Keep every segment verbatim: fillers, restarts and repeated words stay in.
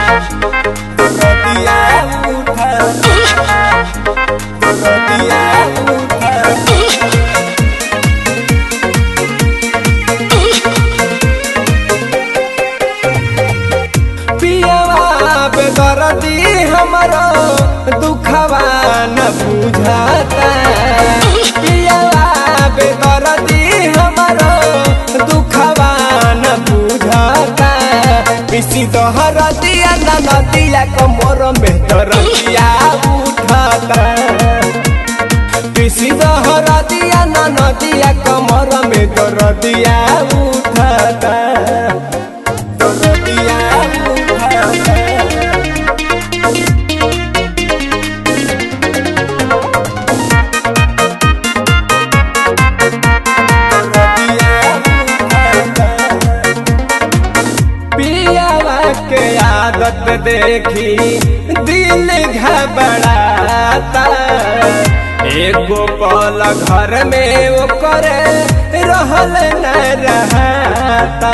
दरदिया उठता दरदिया उठता पियवा बेदर्दी हमारा दुखवा न बुझाता पियवा बेदर्दी हमारा दुखवा न बुझाता पिसी तोहर दिया न नदिया कमर में दरदिया उठाता पिसी तोहर दिया न नदिया कमर में दरदिया उठाता दरदिया उठाता के आदत देखी दिल घबराता एगो पल घर में वो करे रहल न रहता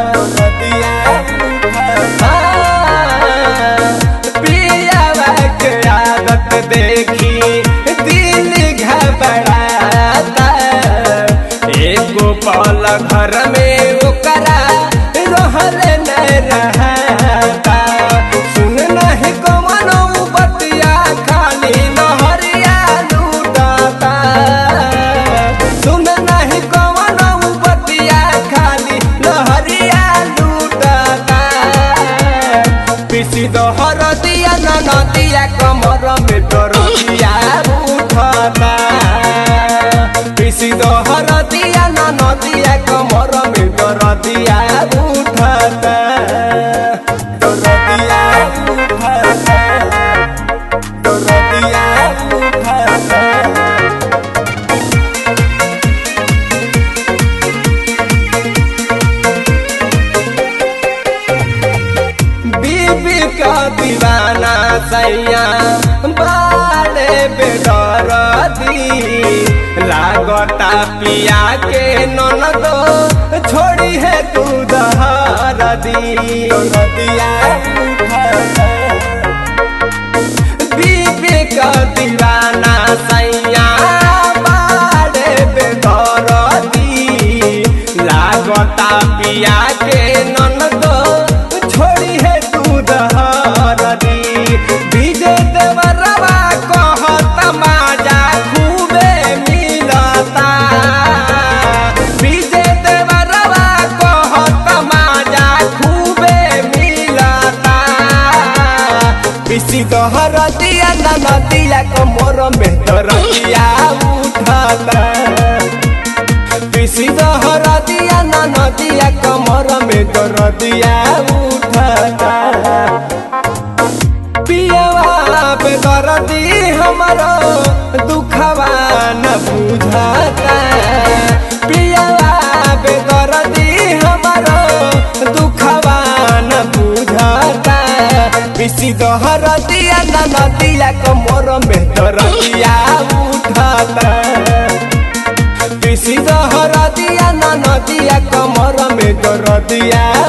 पियावा के आदत देखी दिल घबराता एगो पल घर में वो करा रहल न रहता सुन नहीं कमनो बतिया खाली लहरिया लूटाता सुन नहीं कमनो बतिया खाली लहरिया लूटाता पिसी दोहर दिया न नदिया कमर में दरदिया उठाता पिसी दोहर दिया न नदिया कमर में दरदिया उठाता दरदिया उठाता दरदिया उठाता बीबी का दीवाना सैया बाले बेदर्दी लागता पिया के ननदो छोड़ी है तू दहरदी दरदिया उठाता बीबी का दीवाना सैया बाले बेदर्दी लागता पिया के ननदो छोड़ी है तू दहरदी विजय देवरवा कहत माजा खूबे मिलता विजय देवरवा कहत माजा खूबे मिलता पिसी तोहर दिया न नदिया कमर में दरदिया उठाता पिसी तोहर दिया न नदिया कमर में दरदिया उठाता पियवा बेदर्दी हमारा दुखवा न बुझाता पियवा बेदर्दी हमारा दुखवा न बुझाता पिसी तोहर दिया न नदिया कमर में दरदिया उठाता पिसी तोहर दिया न नदिया कमर में दरदिया